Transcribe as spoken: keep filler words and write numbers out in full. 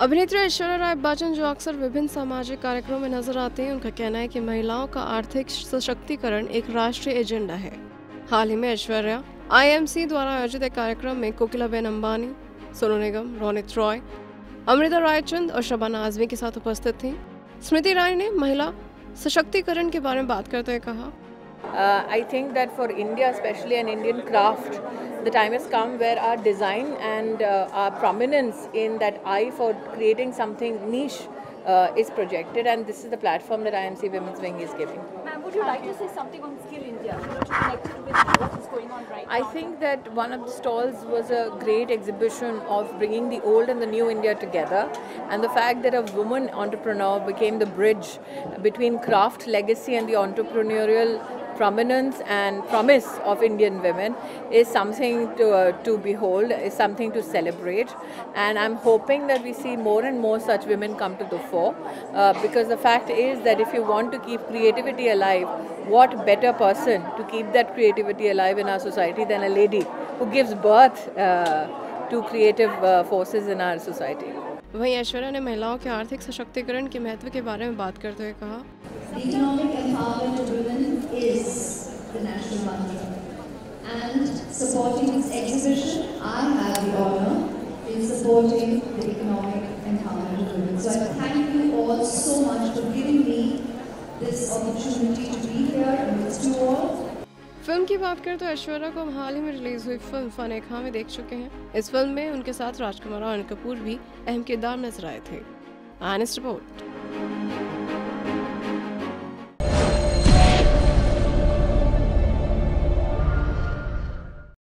अभिनेत्री ऐश्वर्या राय बच्चन, जो अक्सर विभिन्न सामाजिक कार्यक्रमों में नजर आती हैं, उनका कहना है कि महिलाओं का आर्थिक सशक्तिकरण एक राष्ट्रीय एजेंडा है। हाल ही में ऐश्वर्या आई एम सी द्वारा आयोजित एक कार्यक्रम में कोकिलाबेन अंबानी, सोनू निगम, रोनित रॉय, अमृता रायचंद और शबाना आजमी के साथ उपस्थित थीं। स्मृति ईरानी ने महिला सशक्तिकरण के बारे में बात करते हुए कहा, Uh, I think that for India, especially an Indian craft, the time has come where our design and uh, our prominence in that eye for creating something niche uh, is projected, and this is the platform that I M C Women's Wing is giving. Ma'am, would you like to say something on Skill India, you know, to connect it with what is going on right I now? I think that one of the stalls was a great exhibition of bringing the old and the new India together, and the fact that a woman entrepreneur became the bridge between craft legacy and the entrepreneurial prominence and promise of Indian women is something to uh, to behold, is something to celebrate, and I'm hoping that we see more and more such women come to the fore, uh, because the fact is that if you want to keep creativity alive, what better person to keep that creativity alive in our society than a lady who gives birth uh, to creative uh, forces in our society. वहीं ऐश्वर्या ने महिलाओं के आर्थिक सशक्तिकरण के महत्व के बारे में बात करते हुए कहा, Economic empowerment of women is the national mantra, and supporting this exhibition, I have the honor in supporting the economic empowerment of women. So I thank you all so much for giving me this opportunity to be here amidst you all. Film की बात करें तो ऐश्वर्या को हम हाल ही में release हुई film फनेखा में देख चुके हैं। इस फिल्म में उनके साथ राजकुमार और अनिल कपूर भी अहम किरदार नजर आए थे। आनस रिपोर्ट।